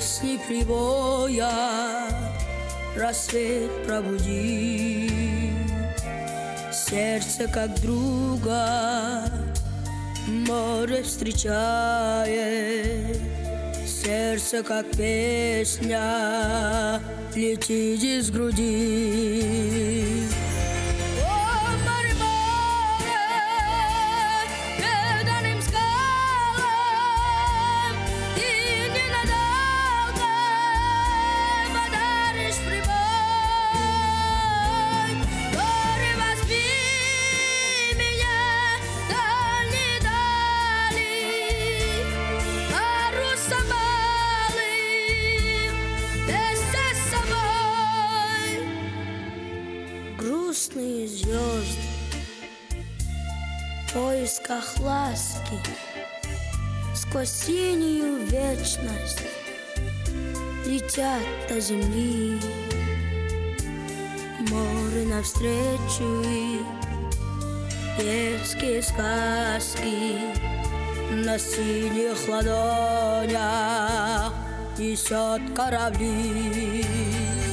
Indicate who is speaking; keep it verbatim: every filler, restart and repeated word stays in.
Speaker 1: песни прибоя рассвет пробуди. Сердце как друга море встречает, сердце как песня летит из груди. Грустные звезды в поисках ласки сквозь синюю вечность летят до земли. Море навстречу и детские сказки на синих ладонях несет корабли.